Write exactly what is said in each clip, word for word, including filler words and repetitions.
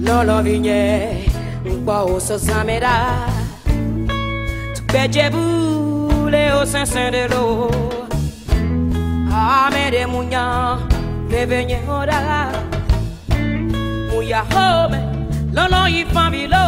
Lolo vigne, mpa o sa zamera. Tu peche boule o sen sen de lo. Ame de munya, le venye ora. Muya home, lolo y familo.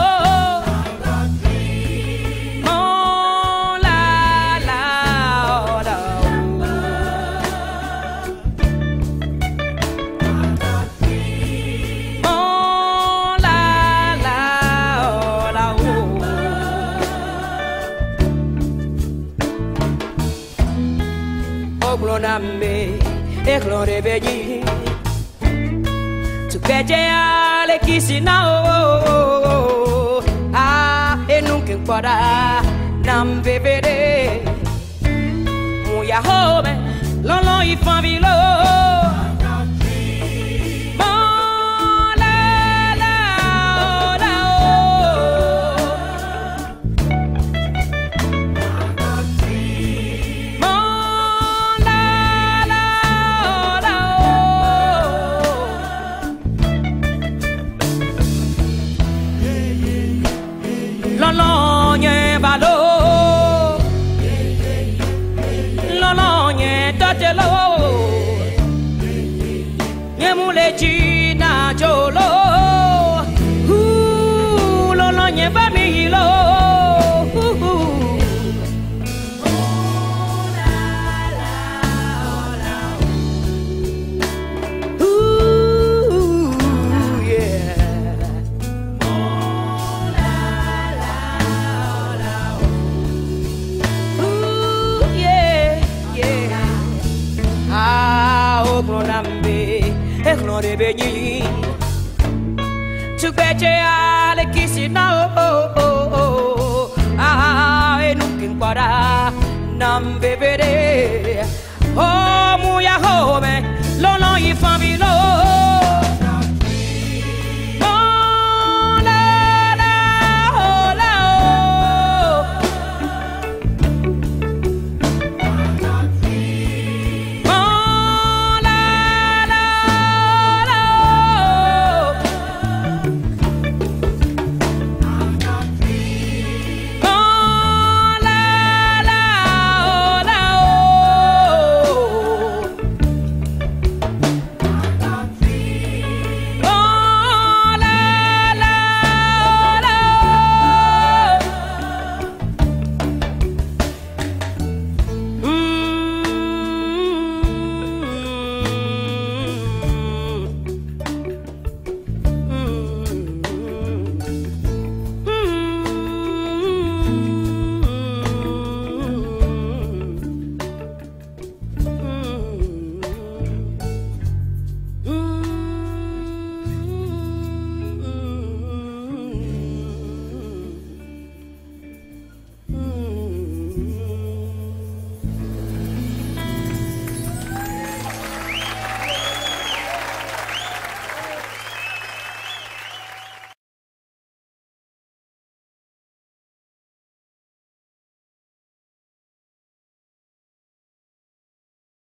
Nambe e glore vegni tu peje ale kisina o ah e nunca para nam bebere muya home lolo i familo China jolo, ooh, lo lo nye ba mi lo, ooh, oh la la, oh la, ooh, yeah, oh la la, oh la, ooh, yeah, yeah, ah, oh, Bonambe. E glore begni tu peche ale kisina oh oh oh ah e nunca impara nam bebere oh muya home lo lo i familo